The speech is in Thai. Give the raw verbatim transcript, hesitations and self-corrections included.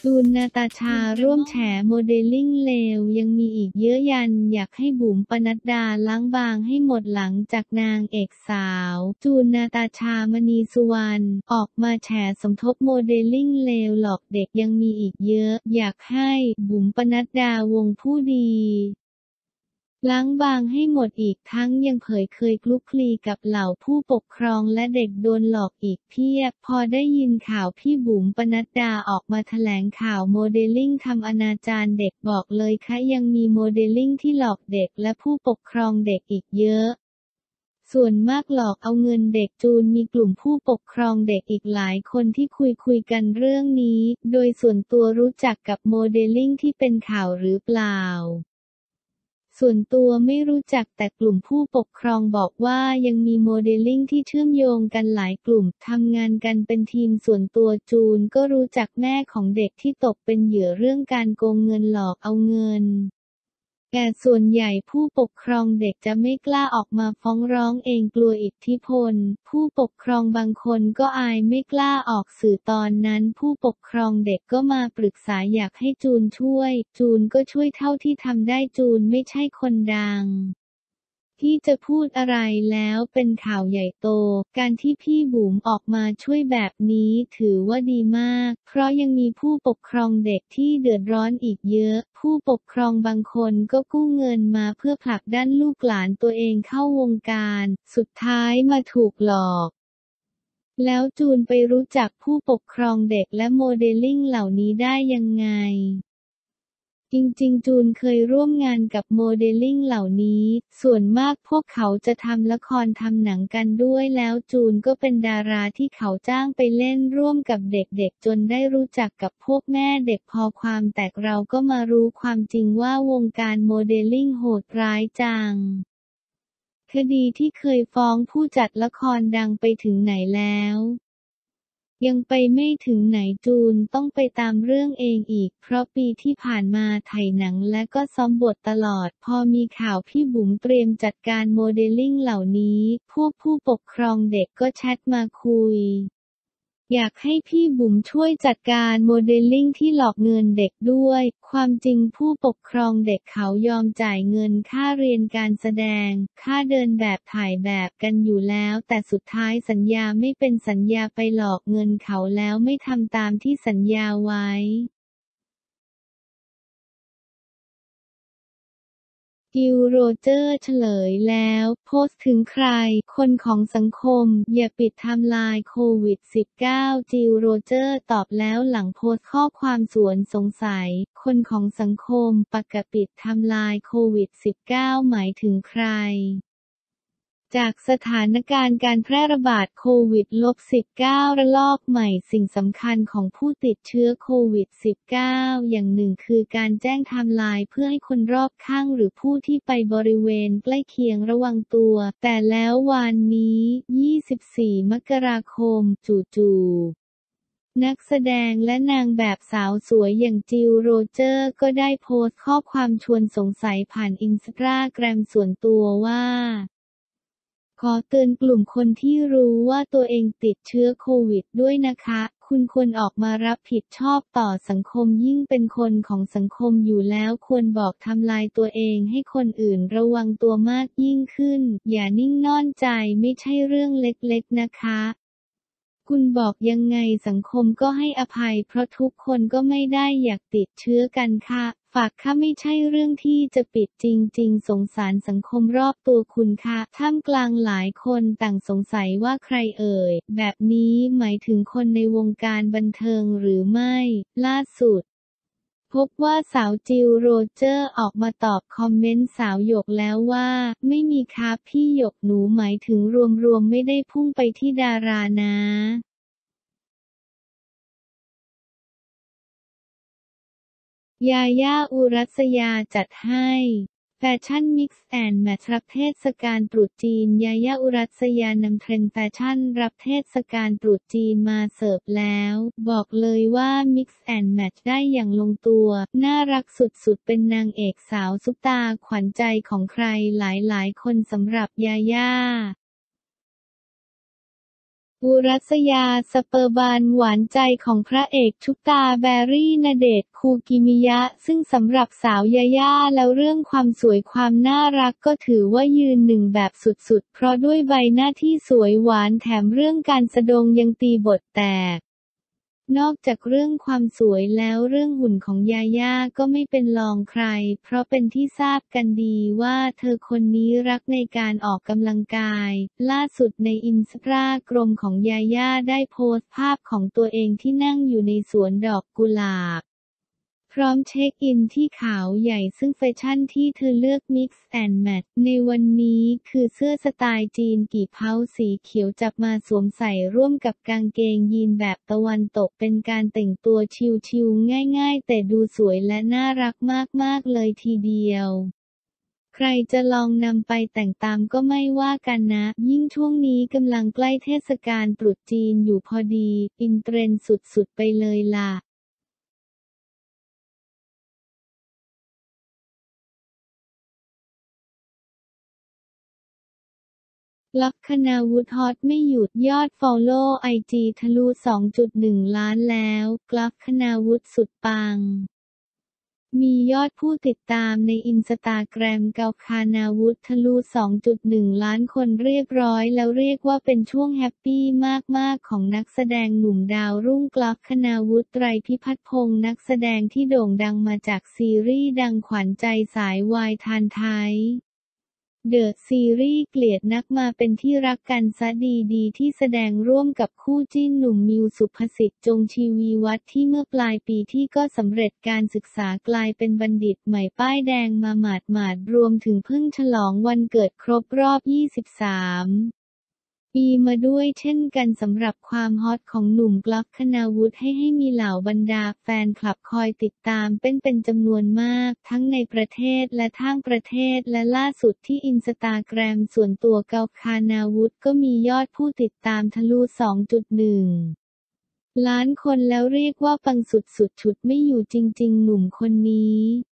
จูน นาตาชา ร่วมแฉโมเดลลิ่งเลวยังมีอีกเยอะยันอยากให้บุ๋มปนัดดาล้างบางให้หมดหลังจากนางเอกสาว จูน นาตาชา มณีสุวรรณ ออกมาแฉสมทบโมเดลลิ่งเลวหลอกเด็กยังมีอีกเยอะอยากให้บุ๋มปนัดดาวงผู้ดีล้างบางให้หมดอีกทั้งยังเผยเคยคลุกคลีกับเหล่าผู้ปกครองและเด็กโดนหลอกอีกเพียบพอได้ยินข่าวพี่บุ๋มปนัดดาออกมาแถลงข่าวโมเดลลิ่งทำอนาจารเด็กบอกเลยค่ะยังมีโมเดลลิ่งที่หลอกเด็กและผู้ปกครองเด็กอีกเยอะส่วนมากหลอกเอาเงินเด็กจูนมีกลุ่มผู้ปกครองเด็กอีกหลายคนที่คุยคุยกันเรื่องนี้โดยส่วนตัวรู้จักกับโมเดลลิ่งที่เป็นข่าวหรือเปล่าส่วนตัวไม่รู้จักแต่กลุ่มผู้ปกครองบอกว่ายังมีโมเดลลิ่งที่เชื่อมโยงกันหลายกลุ่มทำงานกันเป็นทีมส่วนตัวจูนก็รู้จักแม่ของเด็กที่ตกเป็นเหยื่อเรื่องการโกงเงินหลอกเอาเงินแต่ส่วนใหญ่ผู้ปกครองเด็กจะไม่กล้าออกมาฟ้องร้องเองกลัวอิทธิพลผู้ปกครองบางคนก็อายไม่กล้าออกสื่อตอนนั้นผู้ปกครองเด็กก็มาปรึกษาอยากให้จูนช่วยจูนก็ช่วยเท่าที่ทำได้จูนไม่ใช่คนดังที่จะพูดอะไรแล้วเป็นข่าวใหญ่โตการที่พี่บุ๋มออกมาช่วยแบบนี้ถือว่าดีมากเพราะยังมีผู้ปกครองเด็กที่เดือดร้อนอีกเยอะผู้ปกครองบางคนก็กู้เงินมาเพื่อผลักดันลูกหลานตัวเองเข้าวงการสุดท้ายมาถูกหลอกแล้วจูนไปรู้จักผู้ปกครองเด็กและโมเดลลิ่งเหล่านี้ได้ยังไงจริงๆจูนเคยร่วมงานกับโมเดลลิ่งเหล่านี้ส่วนมากพวกเขาจะทำละครทำหนังกันด้วยแล้วจูนก็เป็นดาราที่เขาจ้างไปเล่นร่วมกับเด็กๆจนได้รู้จักกับพวกแม่เด็กพอความแตกเราก็มารู้ความจริงว่าวงการโมเดลลิ่งโหดร้ายจังคดีที่เคยฟ้องผู้จัดละครดังไปถึงไหนแล้วยังไปไม่ถึงไหนจูนต้องไปตามเรื่องเองอีกเพราะปีที่ผ่านมาถ่ายหนังและก็ซ้อมบทตลอดพอมีข่าวพี่บุ๋มเตรียมจัดการโมเดลลิ่งเหล่านี้พวกผู้ปกครองเด็กก็แชทมาคุยอยากให้พี่บุ๋มช่วยจัดการโมเดลลิ่งที่หลอกเงินเด็กด้วยความจริงผู้ปกครองเด็กเขายอมจ่ายเงินค่าเรียนการแสดงค่าเดินแบบถ่ายแบบกันอยู่แล้วแต่สุดท้ายสัญญาไม่เป็นสัญญาไปหลอกเงินเขาแล้วไม่ทำตามที่สัญญาไว้กิล โรเจอร์เฉลยแล้วโพสต์ถึงใครคนของสังคมอย่าปิดไทม์ไลน์โควิด สิบเก้า กิล โรเจอร์ตอบแล้วหลังโพสต์ข้อความสวนสงสัยคนของสังคมปกปิดไทม์ไลน์โควิด สิบเก้า หมายถึงใครจากสถานการณ์การแพร่ระบาดโควิด สิบเก้า ระลอกใหม่สิ่งสำคัญของผู้ติดเชื้อโควิด สิบเก้า อย่างหนึ่งคือการแจ้งไทม์ไลน์เพื่อให้คนรอบข้างหรือผู้ที่ไปบริเวณใกล้เคียงระวังตัวแต่แล้ววันนี้ ยี่สิบสี่ มกราคมจู่ๆนักแสดงและนางแบบสาวสวยอย่างจิล โรเจอร์ก็ได้โพสต์ข้อความชวนสงสัยผ่านอินสตาแกรมส่วนตัวว่าขอเตือนกลุ่มคนที่รู้ว่าตัวเองติดเชื้อโควิดด้วยนะคะคุณควรออกมารับผิดชอบต่อสังคมยิ่งเป็นคนของสังคมอยู่แล้วควรบอกทำลายตัวเองให้คนอื่นระวังตัวมากยิ่งขึ้นอย่านิ่งนอนใจไม่ใช่เรื่องเล็กๆนะคะคุณบอกยังไงสังคมก็ให้อภัยเพราะทุกคนก็ไม่ได้อยากติดเชื้อกันค่ะฝากค่ะไม่ใช่เรื่องที่จะปิดจริงๆสงสารสังคมรอบตัวคุณค่ะท่ามกลางหลายคนต่างสงสัยว่าใครเอ่ยแบบนี้หมายถึงคนในวงการบันเทิงหรือไม่ล่าสุดพบว่าสาวจิล โรเจอร์ออกมาตอบคอมเมนต์สาวหยกแล้วว่าไม่มีครับพี่หยกหนูหมายถึงรวมๆไม่ได้พุ่งไปที่ดารานะยาย่า อุรัสยาจัดให้แฟชั่นมิกซ์แอนด์แมทช์รับเทศกาลตรุษจีนยาย่า อุรัสยานำเทรนด์แฟชั่นรับเทศกาลตรุษจีนมาเสิร์ฟแล้วบอกเลยว่ามิกซ์แอนด์แมทช์ได้อย่างลงตัวน่ารักสุดๆเป็นนางเอกสาวซุปตาขวัญใจของใครหลายๆคนสำหรับยาย่าอุรัสยา สเปอร์บัน หวานใจของพระเอกชุบตาแบรี่ ณเดชน์ คูกิมิยะซึ่งสำหรับสาวยาย่าแล้วเรื่องความสวยความน่ารักก็ถือว่ายืนหนึ่งแบบสุดๆเพราะด้วยใบหน้าที่สวยหวานแถมเรื่องการแสดงยังตีบทแตกนอกจากเรื่องความสวยแล้วเรื่องหุ่นของยาย่าก็ไม่เป็นรองใครเพราะเป็นที่ทราบกันดีว่าเธอคนนี้รักในการออกกำลังกายล่าสุดในอินสตาแกรมของยาย่าได้โพสต์ภาพของตัวเองที่นั่งอยู่ในสวนดอกกุหลาบพร้อมเช็คอินที่เขาใหญ่ซึ่งแฟชั่นที่เธอเลือก Mix and Match ในวันนี้คือเสื้อสไตล์จีนกี่เผาสีเขียวจับมาสวมใส่ร่วมกับกางเกงยีนแบบตะวันตกเป็นการแต่งตัวชิลๆง่ายๆแต่ดูสวยและน่ารักมากๆเลยทีเดียวใครจะลองนำไปแต่งตามก็ไม่ว่ากันนะยิ่งช่วงนี้กำลังใกล้เทศกาลตรุษจีนอยู่พอดีอินเทรนด์สุดๆไปเลยล่ะลัคนาวุธฮอตไม่หยุดยอดฟอลโลว์ไอจีทะลุ สองจุดหนึ่ง ล้านแล้วลัคนาวุธสุดปังมียอดผู้ติดตามในอินสตาแกรมเกาคานาวุธทะลุ สองจุดหนึ่ง ล้านคนเรียบร้อยแล้วเรียกว่าเป็นช่วงแฮปปี้มากๆของนักแสดงหนุ่มดาวรุ่งลัคนาวุธไตรพิพัฒน์พงษ์นักแสดงที่โด่งดังมาจากซีรีส์ดังขวัญใจสายวายทานไทยเดอะซีรีส์เกลียดนักมาเป็นที่รักกันซะดีๆที่แสดงร่วมกับคู่จิ้นหนุ่มมิวสุภสิทธิ์จงชีวีวัฒน์ที่เมื่อปลายปีที่ก็สำเร็จการศึกษากลายเป็นบัณฑิตใหม่ป้ายแดงมาหมาดๆรวมถึงเพิ่งฉลองวันเกิดครบรอบ ยี่สิบสามปีมาด้วยเช่นกันสำหรับความฮอตของหนุ่มลัคนาวุธให้ให้มีเหล่าบรรดาแฟนคลับคอยติดตามเป็นเป็นจำนวนมากทั้งในประเทศและต่างประเทศและล่าสุดที่อินสตาแกรมส่วนตัวเกาคานาวุธก็มียอดผู้ติดตามทะลุ สองจุดหนึ่ง ล้านคนแล้วเรียกว่าปังสุดๆฉุดไม่อยู่จริงๆหนุ่มคนนี้